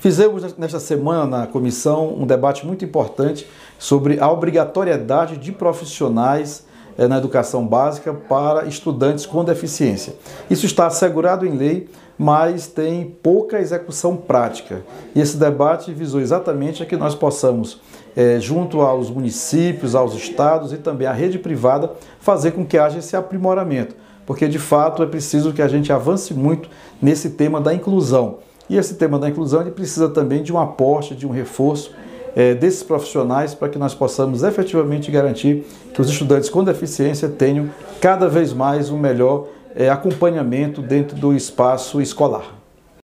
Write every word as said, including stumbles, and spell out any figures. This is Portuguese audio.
Fizemos nesta semana na comissão um debate muito importante sobre a obrigatoriedade de profissionais eh, na educação básica para estudantes com deficiência. Isso está assegurado em lei, mas tem pouca execução prática. E esse debate visou exatamente a que nós possamos, eh, junto aos municípios, aos estados e também à rede privada, fazer com que haja esse aprimoramento, porque de fato é preciso que a gente avance muito nesse tema da inclusão. E esse tema da inclusão ele precisa também de um aporte, de um reforço é, desses profissionais para que nós possamos efetivamente garantir que os estudantes com deficiência tenham cada vez mais um melhor é, acompanhamento dentro do espaço escolar.